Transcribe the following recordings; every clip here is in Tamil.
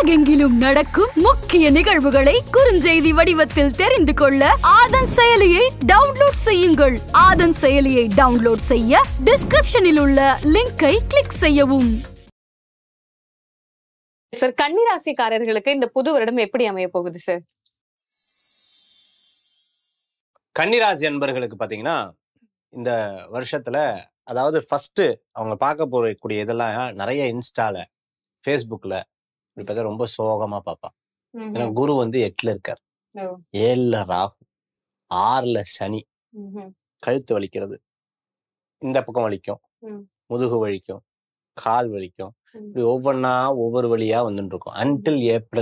உலகெங்கிலும் நடக்கும் முக்கிய நிகழ்வுகளை குறுஞ்செய்தி வடிவத்தில் தெரிந்து கொள்ள ஆதன் செயலியை டவுன்லோட் செய்யுங்கள். ஆதன் செயலியை டவுன்லோட் செய்ய டிஸ்கிரிப்ஷனில் உள்ள லிங்கை கிளிக் செய்யவும். சார், கன்னிராசிக்காரர்களுக்கு இந்த புது வருடம் எப்படி அமைய போகுது சார்? கன்னிராசி அன்பர்களுக்கு பாத்தீங்கன்னா இந்த வருஷத்துல அதாவது ஃபர்ஸ்ட் அவங்க பார்க்க போறக்கூடிய இதெல்லாம் நிறைய இன்ஸ்டால ஃபேஸ்புக்ல இப்படி பார்த்தா ரொம்ப சோகமா பார்ப்பான். ஏன்னா குரு வந்து 8ல இருக்கார், 7ல ராகு, 6ல சனி. கழுத்து வலிக்கிறது, இந்த பக்கம் வலிக்கும், முதுகு வலிக்கும், கால் வலிக்கும், இப்படி ஒவ்வொன்னா ஒவ்வொரு வழியா வந்துட்டு இருக்கும் அன்டில்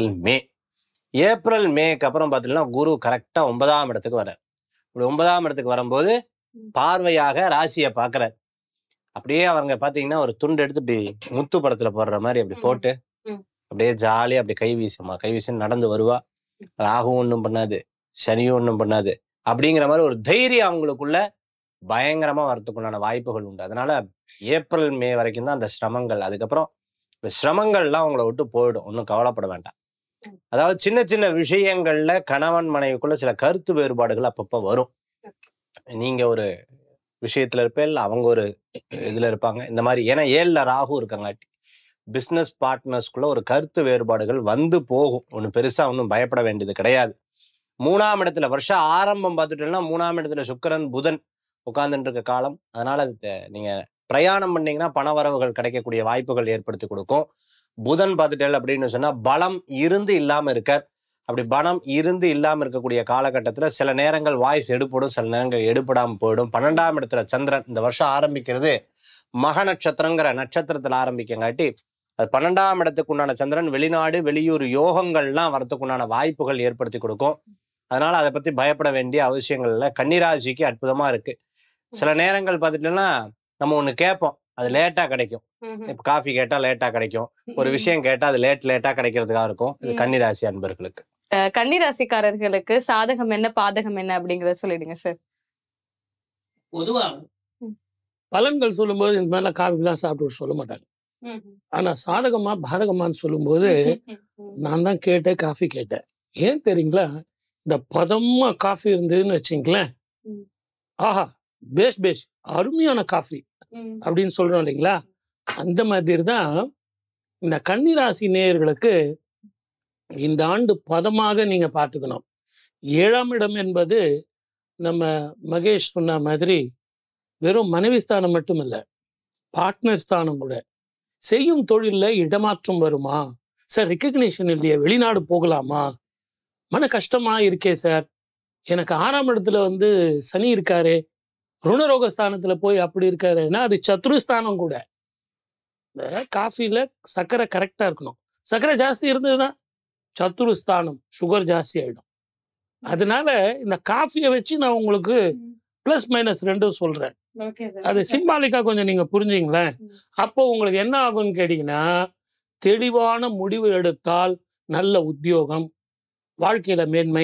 ஏப்ரல் மேக்கு அப்புறம் பாத்தீங்கன்னா குரு கரெக்டா 9ஆம் இடத்துக்கு வர்றார். இப்படி 9ஆம் இடத்துக்கு வரும்போது பார்வையாக ராசியை பாக்குறாரு. அப்படியே அவங்க பாத்தீங்கன்னா ஒரு துண்டு எடுத்து இப்படி முத்து படத்துல போடுற மாதிரி அப்படி போட்டு அப்படியே ஜாலியா அப்படி கைவீசி நடந்து வருவா. ராகுவும் ஒண்ணும் பண்ணாது, சனியும் ஒண்ணும் பண்ணாது. அப்படிங்கிற மாதிரி ஒரு தைரியம் அவங்களுக்குள்ள பயங்கரமா வரத்துக்குண்டான வாய்ப்புகள் உண்டு. அதனால ஏப்ரல் மே வரைக்கும் தான் அந்த சிரமங்கள். அதுக்கப்புறம் இந்த சிரமங்கள்லாம் அவங்கள விட்டு போயிடும், ஒன்றும் கவலைப்பட வேண்டாம். அதாவது சின்ன சின்ன விஷயங்கள்ல கணவன் மனைவிக்குள்ள சில கருத்து வேறுபாடுகள் அப்பப்ப வரும். நீங்க ஒரு விஷயத்துல இருப்பேன், அவங்க ஒரு இதுல இருப்பாங்க. இந்த மாதிரி ஏன்னா 7ல ராகு இருக்காங்காட்டி பிசினஸ் பார்ட்னர்ஸ்குள்ள ஒரு கருத்து வேறுபாடுகள் வந்து போகும். ஒன்றும் பெருசா ஒன்றும் பயப்பட வேண்டியது கிடையாது. 3ஆம் இடத்துல வருஷம் ஆரம்பம் பார்த்துட்டோம்னா 3ஆம் இடத்துல சுக்கிரன் புதன் உட்கார்ந்துட்டு இருக்க காலம். அதனால நீங்க பிரயாணம் பண்ணீங்கன்னா பணவரவுகள் கிடைக்கக்கூடிய வாய்ப்புகள் ஏற்படுத்தி கொடுக்கும். புதன் பார்த்துட்டேன் அப்படின்னு சொன்னா பலம் இருந்து இல்லாம இருக்கார். அப்படி பலம் இருந்து இல்லாம இருக்கக்கூடிய காலகட்டத்துல சில நேரங்கள் வாய்ஸ் எடுப்படும், சில நேரங்கள் எடுப்படாம போயிடும். 12ஆம் இடத்துல சந்திரன் இந்த வருஷம் ஆரம்பிக்கிறது மக நட்சத்திரங்கிற நட்சத்திரத்துல ஆரம்பிக்கங்காட்டி அது 12ஆம் இடத்துக்கு உண்டான சந்திரன் வெளிநாடு வெளியூர் யோகங்கள்லாம் வரத்துக்குண்டான வாய்ப்புகள் ஏற்படுத்தி கொடுக்கும். அதனால அதை பத்தி பயப்பட வேண்டிய அவசியங்கள்ல கன்னிராசிக்கு அற்புதமா இருக்கு. சில நேரங்கள் பார்த்துட்டோம்னா நம்ம ஒண்ணு கேட்போம், அது லேட்டா கிடைக்கும். இப்ப காஃபி கேட்டா லேட்டா கிடைக்கும், ஒரு விஷயம் கேட்டா அது லேட்டா கிடைக்கிறதுக்காக இருக்கும். இது கன்னிராசி அன்பர்களுக்கு. கன்னிராசிக்காரர்களுக்கு சாதகம் என்ன பாதகம் என்ன அப்படிங்கறத சொல்லிடுங்க சார். பொதுவா பலன்கள் சொல்லும்போது இந்த மாதிரிலாம் காஃபிலாம் சாப்பிட்டு சொல்ல மாட்டாங்க. ஆனா சாதகமா பாதகமான்னு சொல்லும்போது நான் தான் கேட்டேன், காஃபி கேட்டேன். ஏன் தெரியுங்களா? இந்த பதமா காஃபி இருந்ததுன்னு வச்சுங்களேன், ஆஹா பேஷ் அருமையான காஃபி அப்படின்னு சொல்றோம் இல்லைங்களா? அந்த மாதிரி தான் இந்த கன்னிராசி நேயர்களுக்கு இந்த ஆண்டு பதமாக நீங்க பார்த்துக்கணும். 7ஆம் இடம் என்பது நம்ம மகேஷ் சொன்ன மாதிரி வெறும் மனைவி ஸ்தானம் மட்டும் இல்ல, பார்ட்னர் ஸ்தானம் கூட. செய்யும் தொழில்ல இடமாற்றம் வருமா சார்? ரெக்கக்னிஷன் இல்லையா? வெளிநாடு போகலாமா? மன கஷ்டமா இருக்கே சார், எனக்கு 6ஆம் இடத்துல வந்து சனி இருக்காரு, ருணரோக ஸ்தானத்துல போய் அப்படி இருக்காருன்னா அது சத்ருஸ்தானம் கூட. இந்த காஃபில சர்க்கரை கரெக்டா இருக்கணும். சர்க்கரை ஜாஸ்தி இருந்ததுதான் சத்ருஸ்தானம், சுகர் ஜாஸ்தி ஆயிடும். அதனால இந்த காஃபியை வச்சு நான் உங்களுக்கு பிளஸ் மைனஸ் ரெண்டும் சொல்றேன். அது சிம்பாலிக்கா கொஞ்சம் நீங்க புரிஞ்சுங்களேன். அப்போ உங்களுக்கு என்ன ஆகும்னு கேட்டீங்கன்னா, தெளிவான முடிவு எடுத்தால் நல்ல உத்தியோகம், வாழ்க்கையில மேன்மை,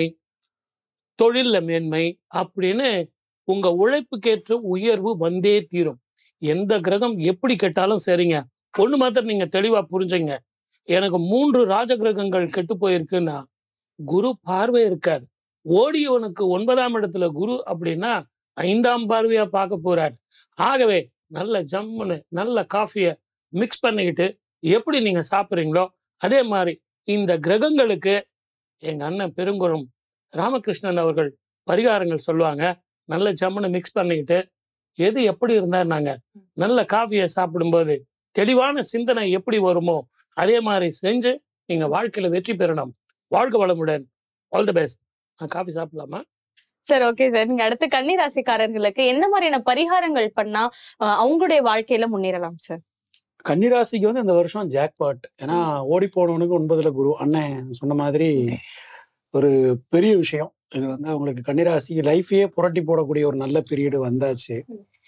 தொழில்ல மேன்மை அப்படின்னு உங்க உழைப்புக்கேற்ற உயர்வு வந்தே தீரும். எந்த கிரகம் எப்படி கெட்டாலும் சரிங்க, ஒண்ணு மாத்திரம் நீங்க தெளிவா புரிஞ்சுங்க. எனக்கு 3 ராஜ கிரகங்கள் கெட்டு போயிருக்குன்னா குரு பார்வை இருக்காரு. ஓடியவனுக்கு 9ஆம் இடத்துல குரு அப்படின்னா 5ஆம் பார்வையா பார்க்க போறார். ஆகவே நல்ல ஜம்முன்னு நல்ல காஃபியை மிக்ஸ் பண்ணிக்கிட்டு எப்படி நீங்க சாப்பிட்றீங்களோ அதே மாதிரி இந்த கிரகங்களுக்கு எங்க அண்ணன் பெருங்குளம் ராமகிருஷ்ணன் அவர்கள் பரிகாரங்கள் சொல்லுவாங்க. நல்ல ஜம்முன்னு மிக்ஸ் பண்ணிக்கிட்டு எது எப்படி இருந்தா நாங்க நல்ல காஃபியை சாப்பிடும்போது தெளிவான சிந்தனை எப்படி வருமோ அதே மாதிரி செஞ்சு நீங்க வாழ்க்கையில வெற்றி பெறணும். வாழ்க வளமுடன். All the best. நான் காஃபி சாப்பிடலாமா சார்? Okay sir. நீங்க அடுத்து கன்னிராசிக்காரர்களுக்கு என்ன மாதிரியான பரிகாரங்கள் பண்ணா அவங்களுடைய வாழ்க்கையில முன்னேறலாம் சார்? கன்னிராசிக்கு வந்து இந்த வருஷம் ஜாக்பாட். ஏன்னா ஓடி போனவனுக்கு 9ல குரு. அண்ணன் சொன்ன மாதிரி ஒரு பெரிய விஷயம் இது. வந்து அவங்களுக்கு கன்னிராசி லைஃபையே புரட்டி போடக்கூடிய ஒரு நல்ல பீரியடு வந்தாச்சு.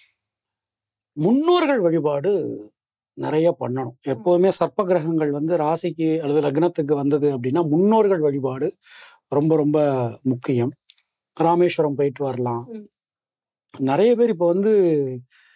முன்னோர்கள் வழிபாடு நிறைய பண்ணணும். எப்போதுமே சர்ப்ப கிரகங்கள் வந்து ராசிக்கு அல்லது லக்னத்துக்கு வந்தது அப்படின்னா முன்னோர்கள் வழிபாடு ரொம்ப ரொம்ப முக்கியம். ராமேஸ்வரம் போயிட்டு வரலாம். நிறைய பேர் இப்போ வந்து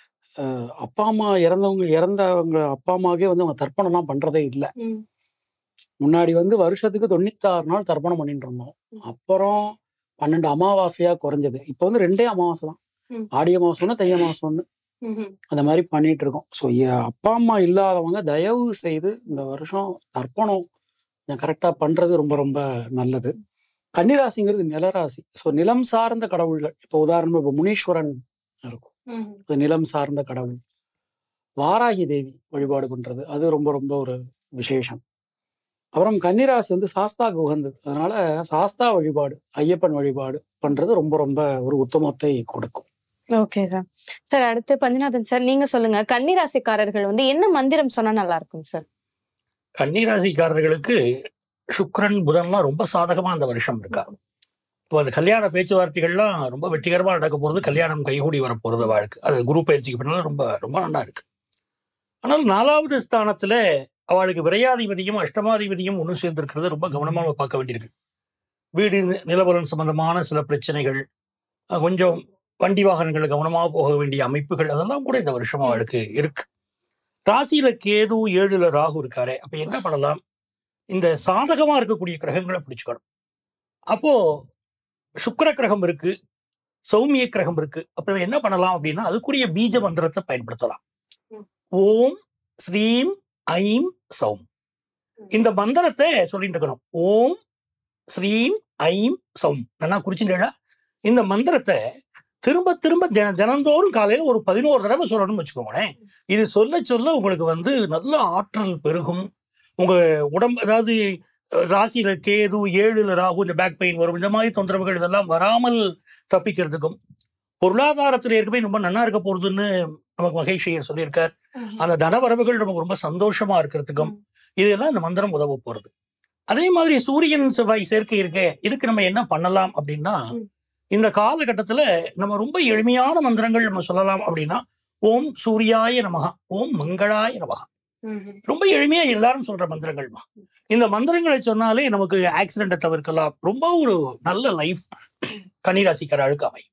அப்பா அம்மா இறந்தவங்க அப்பா அம்மாவே வந்து அவங்க தர்ப்பணம்லாம் பண்றதே இல்லை. முன்னாடி வந்து வருஷத்துக்கு 96 நாள் தர்ப்பணம் பண்ணிட்டு இருந்தோம். அப்புறம் 12 அமாவாசையா குறைஞ்சது. இப்போ வந்து 2 அமாவாசை தான். ஆடி அமாவாசை ஒன்று, தை அமாவாசை ஒன்று, அந்த மாதிரி பண்ணிட்டு இருக்கோம். ஸோ அப்பா அம்மா இல்லாதவங்க தயவு செய்து இந்த வருஷம் தர்ப்பணம் கரெக்டா பண்றது ரொம்ப ரொம்ப நல்லது. கன்னிராசிங்கிறது நிலராசி. ஸோ நிலம் சார்ந்த கடவுள்கள், இப்போ உதாரணமா இப்போ முனீஸ்வரன் இருக்கும், அது நிலம் சார்ந்த கடவுள். வாராகி தேவி வழிபாடு பண்றது அது ரொம்ப ரொம்ப ஒரு விசேஷம். அப்புறம் கன்னிராசி வந்து சாஸ்தாக்கு உகந்தது. அதனால சாஸ்தா வழிபாடு, ஐயப்பன் வழிபாடு பண்றது ரொம்ப ரொம்ப ஒரு உத்தமத்தை கொடுக்கும். Okay sir. சார் அடுத்து பஞ்சநாதன் சார், நீங்க சொல்லுங்க, கன்னிராசிக்காரர்கள் வந்து என்ன மந்திரம் சொன்னா நல்லா இருக்கும் சார்? கன்னிராசிக்காரர்களுக்கு சுக்கிரன் புதன்லாம் ரொம்ப சாதகமா அந்த வருஷம் இருக்கா. இப்போ அந்த கல்யாண பேச்சுவார்த்தைகள்லாம் ரொம்ப வெற்றிகரமா நடக்க போறது, கல்யாணம் கைகூடி வர போறது வாழ்க்கை. அது குரு பயிற்சிக்கு பின்னால ரொம்ப ரொம்ப நல்லா இருக்கு. ஆனால் 4வது ஸ்தானத்துல அவளுக்கு விரையாதிபதியும் அஷ்டமாதிபதியும் ஒன்று சேர்ந்திருக்கிறது ரொம்ப கவனமாக பார்க்க வேண்டியிருக்கு. வீடு நிலவரம் சம்பந்தமான சில பிரச்சனைகள், கொஞ்சம் வண்டி வாகனங்கள் கவனமாக போக வேண்டிய அமைப்புகள், அதெல்லாம் கூட இந்த வருஷம் அவளுக்கு இருக்கு. ராசியில கேது, 7ல ராகு இருக்காரு. அப்ப என்ன பண்ணலாம்? இந்த சாதகமா இருக்கக்கூடிய கிரகங்களை பிடிச்சுக்கணும். அப்போ சுக்கிர கிரகம் இருக்கு, சௌமிய கிரகம் இருக்கு. அப்புறம் என்ன பண்ணலாம் அப்படின்னா அதுக்குரிய பீஜ மந்திரத்தை பயன்படுத்தலாம். ஓம் ஸ்ரீம் ஐம் சௌம், இந்த மந்திரத்தை சொல்லிட்டு இருக்கணும். ஓம் ஸ்ரீம் ஐம் சௌம், நல்லா குறிச்சுட்டா. இந்த மந்திரத்தை திரும்ப திரும்ப தினந்தோறும் காலையில ஒரு 11 தடவை சொல்லணும்னு வச்சுக்கோங்களேன். இது சொல்ல சொல்ல உங்களுக்கு வந்து நல்ல ஆற்றல் பெருகும். உங்க உடம்பு, அதாவது ராசியில கேது, 7ல ராகு, இந்த பேக் பெயின் வரும், இந்த மாதிரி தொந்தரவுகள் இதெல்லாம் வராமல் தப்பிக்கிறதுக்கும், பொருளாதாரத்துல ஏற்கனவே ரொம்ப நல்லா இருக்க போறதுன்னு நமக்கு மகேஷ் ஐயர் சொல்லியிருக்கார். அந்த தனவரவுகள் நமக்கு ரொம்ப சந்தோஷமா இருக்கிறதுக்கும் இதெல்லாம் இந்த மந்திரம் உதவ போறது. அதே மாதிரி சூரியன் செவ்வாய் சேர்க்கை இருக்கே, இதுக்கு நம்ம என்ன பண்ணலாம் அப்படின்னா, இந்த காலகட்டத்துல நம்ம ரொம்ப எளிமையான மந்திரங்கள் நம்ம சொல்லலாம். அப்படின்னா ஓம் சூர்யாய நமஹ, ஓம் மங்களாய நமஹ, ரொம்ப எளிமையா எல்லாரும் சொல்ற மந்திரங்கள். இந்த மந்திரங்களை சொன்னாலே நமக்கு ஆக்சிடென்ட்டை தவிர்க்கலாம். ரொம்ப ஒரு நல்ல லைஃப் கன்னிராசிக்காரர்களுக்கு அமையும்.